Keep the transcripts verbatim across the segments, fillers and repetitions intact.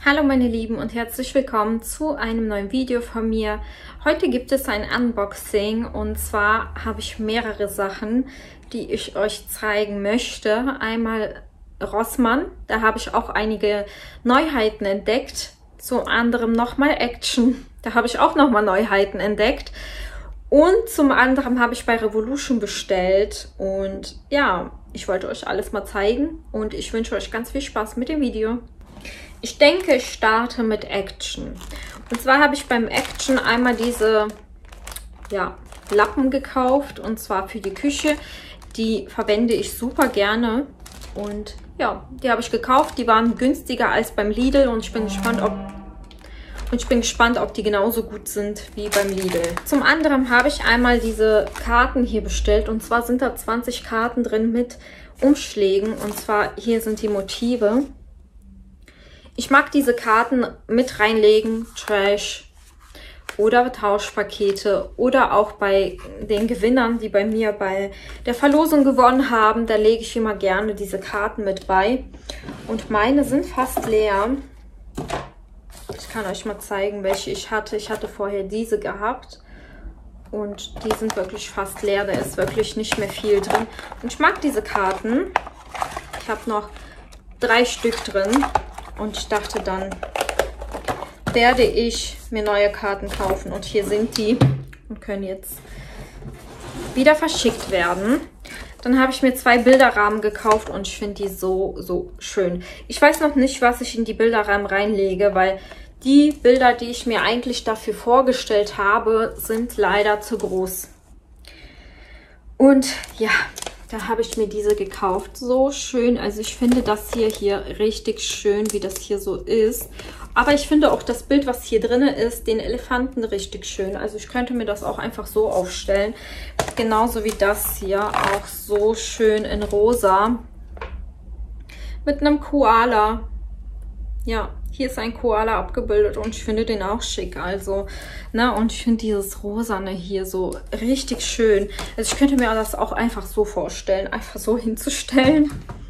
Hallo meine Lieben und herzlich willkommen zu einem neuen Video von mir. Heute gibt es ein Unboxing und zwar habe ich mehrere Sachen, die ich euch zeigen möchte. Einmal Rossmann, da habe ich auch einige Neuheiten entdeckt. Zum anderen nochmal Action, da habe ich auch nochmal Neuheiten entdeckt. Und zum anderen habe ich bei Revolution bestellt und ja, ich wollte euch alles mal zeigen und ich wünsche euch ganz viel Spaß mit dem Video. Ich denke, ich starte mit Action. Und zwar habe ich beim Action einmal diese ja, Lappen gekauft und zwar für die Küche. Die verwende ich super gerne und ja, die habe ich gekauft. Die waren günstiger als beim Lidl und ich bin gespannt, ob Und ich bin gespannt, ob die genauso gut sind wie beim Lidl. Zum anderen habe ich einmal diese Karten hier bestellt. Und zwar sind da zwanzig Karten drin mit Umschlägen. Und zwar hier sind die Motive. Ich mag diese Karten mit reinlegen, Trash oder Tauschpakete. Oder auch bei den Gewinnern, die bei mir bei der Verlosung gewonnen haben. Da lege ich immer gerne diese Karten mit bei. Und meine sind fast leer. Ich kann euch mal zeigen, welche ich hatte. Ich hatte vorher diese gehabt und die sind wirklich fast leer. Da ist wirklich nicht mehr viel drin. Und ich mag diese Karten. Ich habe noch drei Stück drin und ich dachte, dann werde ich mir neue Karten kaufen. Und hier sind die und können jetzt wieder verschickt werden. Dann habe ich mir zwei Bilderrahmen gekauft und ich finde die so, so schön. Ich weiß noch nicht, was ich in die Bilderrahmen reinlege, weil die Bilder, die ich mir eigentlich dafür vorgestellt habe, sind leider zu groß. Und ja, da habe ich mir diese gekauft. So schön. Also ich finde das hier, hier richtig schön, wie das hier so ist. Aber ich finde auch das Bild, was hier drin ist, den Elefanten richtig schön. Also ich könnte mir das auch einfach so aufstellen. Genauso wie das hier, auch so schön in rosa. Mit einem Koala. Ja, hier ist ein Koala abgebildet und ich finde den auch schick. Also, ne, und ich finde dieses Rosane hier so richtig schön. Also ich könnte mir das auch einfach so vorstellen, einfach so hinzustellen.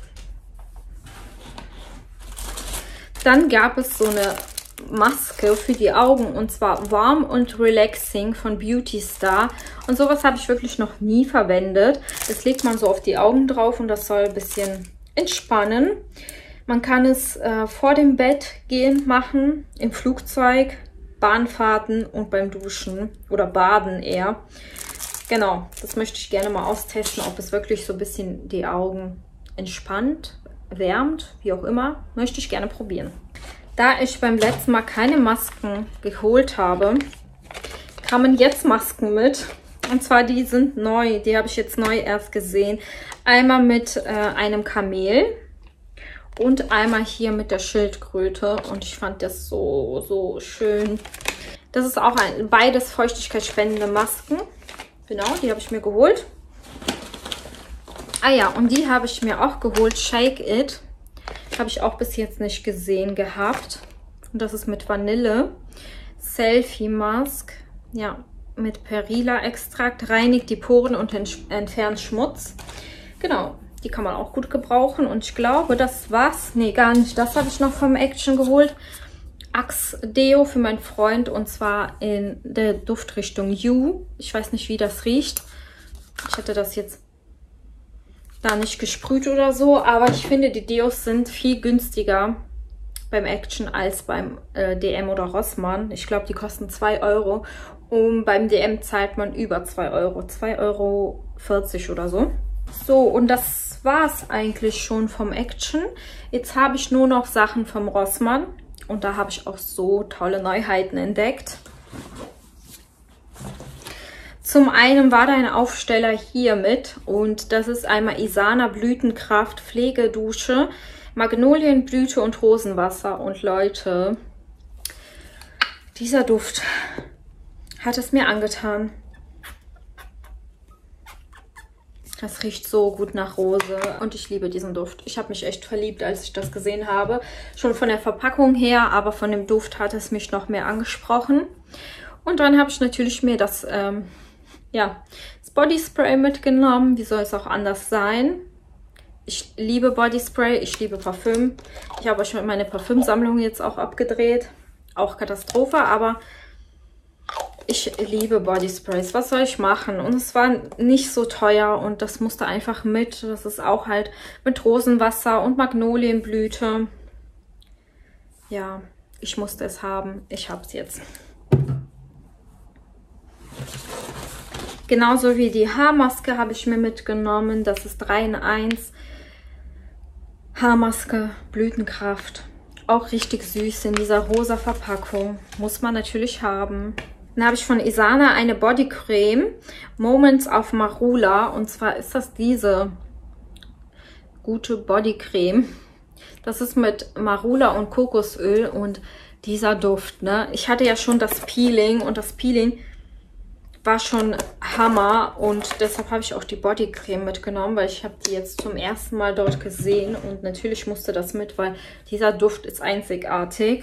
Dann gab es so eine Maske für die Augen und zwar Warm und Relaxing von Beauty Star. Und sowas habe ich wirklich noch nie verwendet. Das legt man so auf die Augen drauf und das soll ein bisschen entspannen. Man kann es äh, vor dem Bett gehen machen, im Flugzeug, Bahnfahrten und beim Duschen oder Baden eher. Genau, das möchte ich gerne mal austesten, ob es wirklich so ein bisschen die Augen entspannt, wärmt, wie auch immer. Möchte ich gerne probieren. Da ich beim letzten Mal keine Masken geholt habe, kamen jetzt Masken mit. Und zwar die sind neu, die habe ich jetzt neu erst gesehen. Einmal mit äh, einem Kamel. Und einmal hier mit der Schildkröte. Und ich fand das so, so schön. Das ist auch ein, beides feuchtigkeitsspendende Masken. Genau, die habe ich mir geholt. Ah ja, und die habe ich mir auch geholt. Shake It. Habe ich auch bis jetzt nicht gesehen gehabt. Und das ist mit Vanille. Selfie Mask. Ja, mit Perilla-Extrakt. Reinigt die Poren und entfernt Schmutz. Genau. Die kann man auch gut gebrauchen. Und ich glaube, das war's. Nee, gar nicht. Das habe ich noch vom Action geholt. Axe Deo für meinen Freund. Und zwar in der Duftrichtung You. Ich weiß nicht, wie das riecht. Ich hatte das jetzt da nicht gesprüht oder so. Aber ich finde, die Deos sind viel günstiger beim Action als beim äh, D M oder Rossmann. Ich glaube, die kosten zwei Euro. Und beim D M zahlt man über zwei Euro. zwei Euro vierzig oder so. So, und das war es eigentlich schon vom Action. Jetzt habe ich nur noch Sachen vom Rossmann und da habe ich auch so tolle Neuheiten entdeckt. Zum einen war da ein Aufsteller hier mit und das ist einmal Isana Blütenkraft Pflegedusche, Magnolienblüte und Rosenwasser. Und Leute, dieser Duft hat es mir angetan. Das riecht so gut nach Rose und ich liebe diesen Duft. Ich habe mich echt verliebt, als ich das gesehen habe. Schon von der Verpackung her, aber von dem Duft hat es mich noch mehr angesprochen. Und dann habe ich natürlich mir das, ähm, ja, das Body Spray mitgenommen. Wie soll es auch anders sein? Ich liebe Bodyspray, ich liebe Parfüm. Ich habe schon meine Parfümsammlung jetzt auch abgedreht. Auch Katastrophe, aber ich liebe Bodysprays. Was soll ich machen? Und es war nicht so teuer und das musste einfach mit. Das ist auch halt mit Rosenwasser und Magnolienblüte. Ja, ich musste es haben. Ich habe es jetzt. Genauso wie die Haarmaske habe ich mir mitgenommen. Das ist drei in eins. Haarmaske, Blütenkraft. Auch richtig süß in dieser rosa Verpackung. Muss man natürlich haben. Dann habe ich von Isana eine Bodycreme. Moments of Marula. Und zwar ist das diese gute Bodycreme. Das ist mit Marula und Kokosöl und dieser Duft, ne? Ich hatte ja schon das Peeling und das Peeling war schon Hammer und deshalb habe ich auch die Bodycreme mitgenommen, weil ich habe die jetzt zum ersten Mal dort gesehen und natürlich musste das mit, weil dieser Duft ist einzigartig.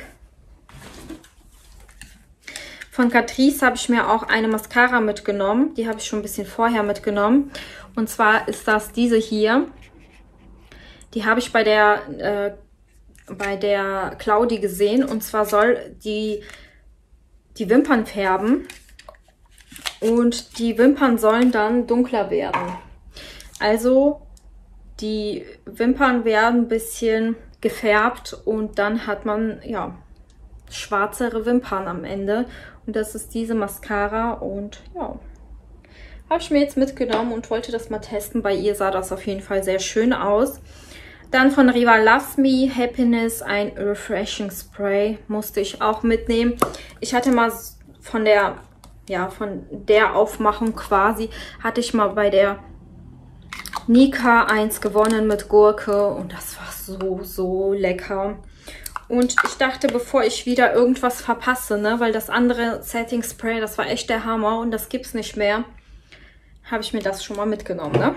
Von Catrice habe ich mir auch eine Mascara mitgenommen, die habe ich schon ein bisschen vorher mitgenommen und zwar ist das diese hier. Die habe ich bei der, äh, bei der Claudi gesehen und zwar soll die die Wimpern färben. Und die Wimpern sollen dann dunkler werden. Also die Wimpern werden ein bisschen gefärbt und dann hat man ja schwarzere Wimpern am Ende. Und das ist diese Mascara und ja, habe ich mir jetzt mitgenommen und wollte das mal testen. Bei ihr sah das auf jeden Fall sehr schön aus. Dann von Riva Loves Me Happiness ein Refreshing Spray musste ich auch mitnehmen. Ich hatte mal von der Ja, von der Aufmachung quasi hatte ich mal bei der Nika eins gewonnen mit Gurke und das war so, so lecker. Und ich dachte, bevor ich wieder irgendwas verpasse, ne, weil das andere Setting Spray, das war echt der Hammer und das gibt's nicht mehr, habe ich mir das schon mal mitgenommen, ne?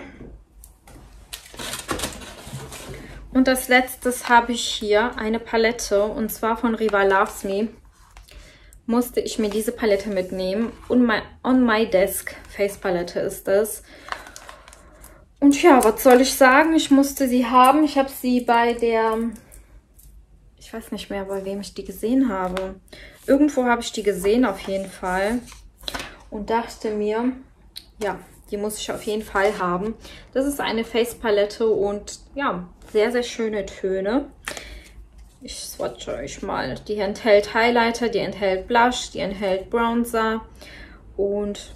Und als letztes habe ich hier eine Palette und zwar von Riva Loves Me. Musste ich mir diese Palette mitnehmen. Und my, On My Desk Face Palette ist das. Und ja, was soll ich sagen? Ich musste sie haben. Ich habe sie bei der... Ich weiß nicht mehr, bei wem ich die gesehen habe. Irgendwo habe ich die gesehen auf jeden Fall. Und dachte mir, ja, die muss ich auf jeden Fall haben. Das ist eine Face Palette und ja, sehr, sehr schöne Töne. Ich swatche euch mal. Die enthält Highlighter, die enthält Blush, die enthält Bronzer und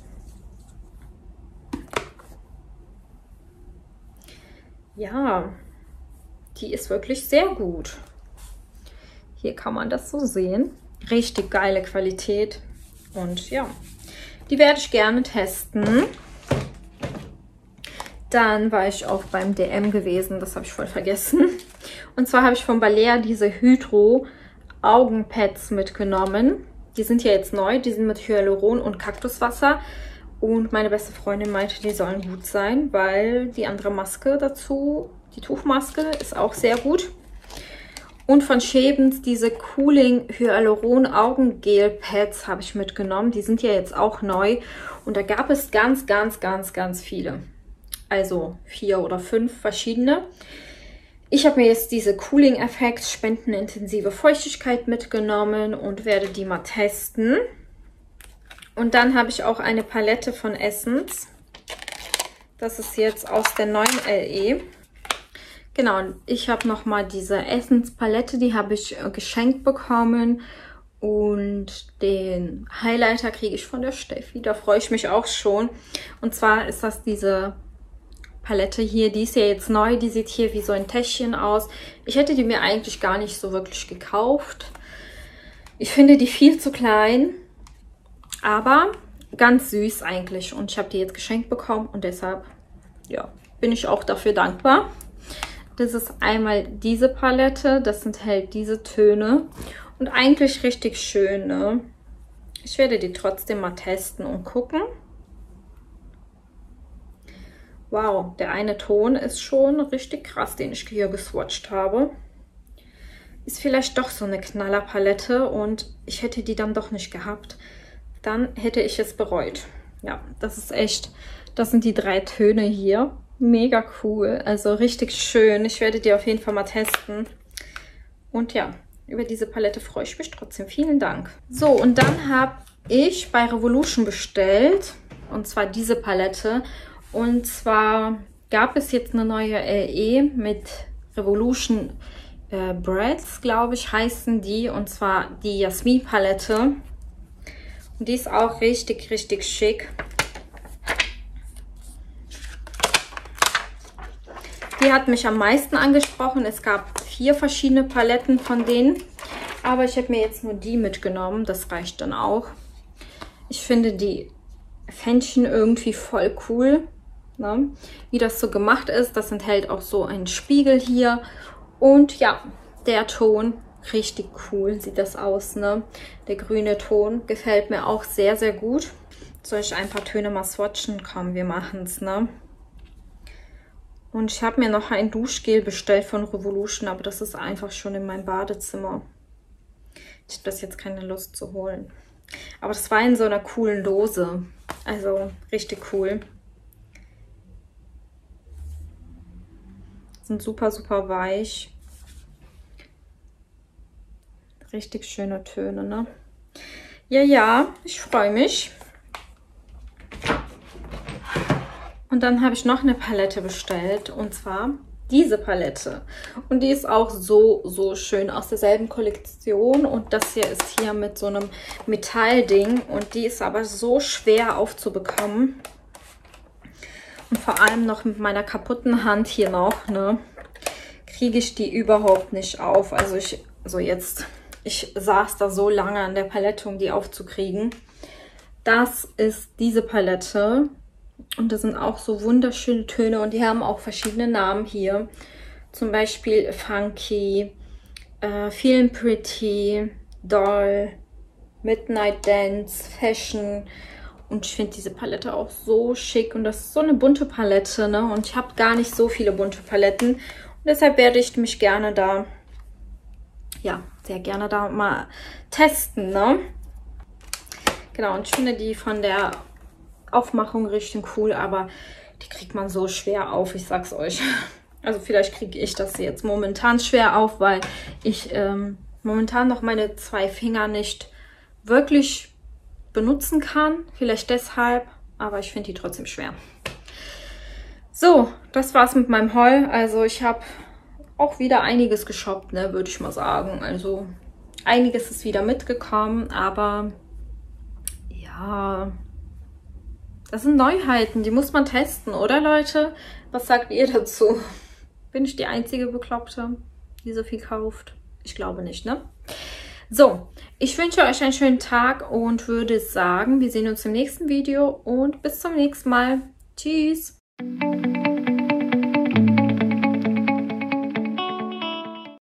ja, die ist wirklich sehr gut. Hier kann man das so sehen. Richtig geile Qualität und ja, die werde ich gerne testen. Dann war ich auch beim D M gewesen, das habe ich voll vergessen. Und zwar habe ich von Balea diese Hydro Augenpads mitgenommen. Die sind ja jetzt neu, die sind mit Hyaluron und Kaktuswasser. Und meine beste Freundin meinte, die sollen gut sein, weil die andere Maske dazu, die Tuchmaske, ist auch sehr gut. Und von Schäbens diese Cooling Hyaluron Augengel Pads habe ich mitgenommen. Die sind ja jetzt auch neu. Und da gab es ganz, ganz, ganz, ganz viele. Also vier oder fünf verschiedene. Ich habe mir jetzt diese Cooling Effekt spendenintensive Feuchtigkeit mitgenommen und werde die mal testen. Und dann habe ich auch eine Palette von Essence. Das ist jetzt aus der neuen L E. Genau, ich habe nochmal diese Essence Palette, die habe ich geschenkt bekommen. Und den Highlighter kriege ich von der Steffi, da freue ich mich auch schon. Und zwar ist das diese Palette hier, die ist ja jetzt neu, die sieht hier wie so ein Täschchen aus. Ich hätte die mir eigentlich gar nicht so wirklich gekauft. Ich finde die viel zu klein, aber ganz süß eigentlich. Und ich habe die jetzt geschenkt bekommen und deshalb, ja, bin ich auch dafür dankbar. Das ist einmal diese Palette, das enthält diese Töne und eigentlich richtig schön, ne? Ich werde die trotzdem mal testen und gucken. Wow, der eine Ton ist schon richtig krass, den ich hier geswatcht habe. Ist vielleicht doch so eine Knallerpalette und ich hätte die dann doch nicht gehabt. Dann hätte ich es bereut. Ja, das ist echt, das sind die drei Töne hier. Mega cool, also richtig schön. Ich werde die auf jeden Fall mal testen. Und ja, über diese Palette freue ich mich trotzdem. Vielen Dank. So, und dann habe ich bei Revolution bestellt. Und zwar diese Palette. Und zwar gab es jetzt eine neue L E mit Revolution äh, Breads, glaube ich, heißen die. Und zwar die Jasmin Palette. Und die ist auch richtig, richtig schick. Die hat mich am meisten angesprochen. Es gab vier verschiedene Paletten von denen. Aber ich habe mir jetzt nur die mitgenommen. Das reicht dann auch. Ich finde die Fändchen irgendwie voll cool. Ne? Wie das so gemacht ist. Das enthält auch so einen Spiegel hier. Und ja, der Ton, richtig cool sieht das aus. Ne? Der grüne Ton gefällt mir auch sehr, sehr gut. Soll ich ein paar Töne mal swatchen? Komm, wir machen es, ne? Und ich habe mir noch ein Duschgel bestellt von Revolution, aber das ist einfach schon in meinem Badezimmer. Ich habe das jetzt keine Lust zu holen. Aber das war in so einer coolen Dose. Also richtig cool. Sind super, super weich. Richtig schöne Töne, ne? Ja, ja, ich freue mich. Und dann habe ich noch eine Palette bestellt, und zwar diese Palette. Und die ist auch so, so schön, aus derselben Kollektion. Und das hier ist hier mit so einem Metallding. Und die ist aber so schwer aufzubekommen. Und vor allem noch mit meiner kaputten Hand hier noch, ne, kriege ich die überhaupt nicht auf. Also ich, so jetzt, ich saß da so lange an der Palette, um die aufzukriegen. Das ist diese Palette. Und das sind auch so wunderschöne Töne und die haben auch verschiedene Namen hier. Zum Beispiel Funky, äh, Feeling Pretty, Doll, Midnight Dance, Fashion. Und ich finde diese Palette auch so schick. Und das ist so eine bunte Palette, ne? Und ich habe gar nicht so viele bunte Paletten. Und deshalb werde ich mich gerne da, ja, sehr gerne da mal testen, ne? Genau, und ich finde die von der Aufmachung richtig cool, aber die kriegt man so schwer auf, ich sag's euch. Also vielleicht kriege ich das jetzt momentan schwer auf, weil ich ähm, momentan noch meine zwei Finger nicht wirklich benutzen kann. Vielleicht deshalb, aber ich finde die trotzdem schwer. So, das war's mit meinem Haul. Also ich habe auch wieder einiges geshoppt, ne, würde ich mal sagen. Also einiges ist wieder mitgekommen, aber ja, das sind Neuheiten, die muss man testen, oder Leute? Was sagt ihr dazu? Bin ich die einzige Bekloppte, die so viel kauft? Ich glaube nicht, ne? So, ich wünsche euch einen schönen Tag und würde sagen, wir sehen uns im nächsten Video und bis zum nächsten Mal. Tschüss!